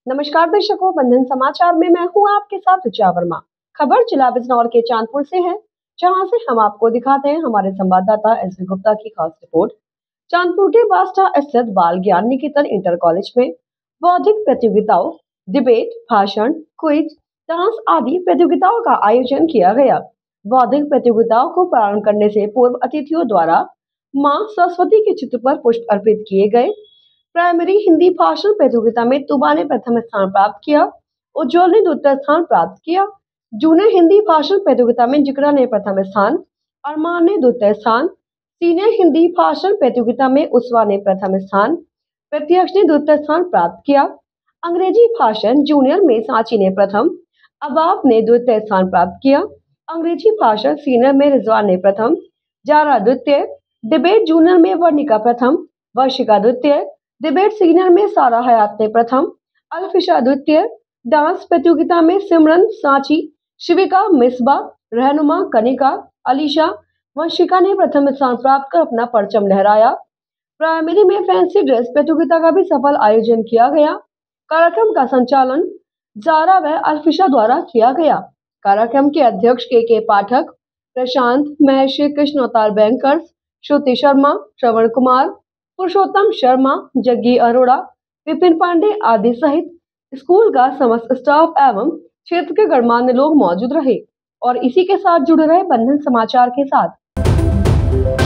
नमस्कार दर्शकों, बंधन समाचार में मैं हूं आपके साथ ऋचा वर्मा। खबर जिला बिजनौर के चांदपुर से है, जहां से हम आपको दिखाते हैं हमारे संवाददाता एसबी गुप्ता की खास रिपोर्ट। चांदपुर के बास्टा स्थित बाल ज्ञान निकेतन इंटर कॉलेज में बौद्धिक प्रतियोगिताओं, डिबेट, भाषण, क्विज, डांस आदि प्रतियोगिताओं का आयोजन किया गया। बौद्धिक प्रतियोगिताओं को प्रारंभ करने से पूर्व अतिथियों द्वारा मां सरस्वती के चित्र पर पुष्प अर्पित किए गए। प्राइमरी हिंदी भाषण प्रतियोगिता में तुबा ने प्रथम स्थान प्राप्त किया, उज्जवल ने द्वितीय स्थान प्राप्त किया। जूनियर हिंदी भाषण प्रतियोगिता में जिगरा ने प्रथम स्थान, अरमान ने द्वितीय स्थान। सीनियर हिंदी भाषण प्रतियोगिता में उसवा ने प्रथम स्थान, प्रत्यक्ष ने द्वितीय स्थान प्राप्त किया। अंग्रेजी भाषण जूनियर में सांची ने प्रथम, अबाब ने द्वितीय स्थान प्राप्त किया। अंग्रेजी भाषण सीनियर में रिजवान ने प्रथम, जारा द्वितीय। डिबेट जूनियर में वर्णिका प्रथम, वर्षिका द्वितीय। डिबेट सीनियर में सारा हयात ने प्रथम, अल्फिशा द्वितीय। डांस प्रतियोगिता में सिमरन, सांची, शिविका, मिसबा, रहनुमा, कनिका, अलीशा, वंशिका ने प्रथम स्थान प्राप्त कर अपना परचम लहराया। प्राइमरी में फैंसी ड्रेस प्रतियोगिता का भी सफल आयोजन किया गया। कार्यक्रम का संचालन जारा व अल्फिशा द्वारा किया गया। कार्यक्रम के अध्यक्ष के पाठक, प्रशांत, महेश, कृष्ण अवतार बैंकर्स, श्रुति शर्मा, श्रवण कुमार, पुरुषोत्तम शर्मा, जग्गी अरोड़ा, विपिन पांडे आदि सहित स्कूल का समस्त स्टाफ एवं क्षेत्र के गणमान्य लोग मौजूद रहे और इसी के साथ जुड़े रहे बंधन समाचार के साथ।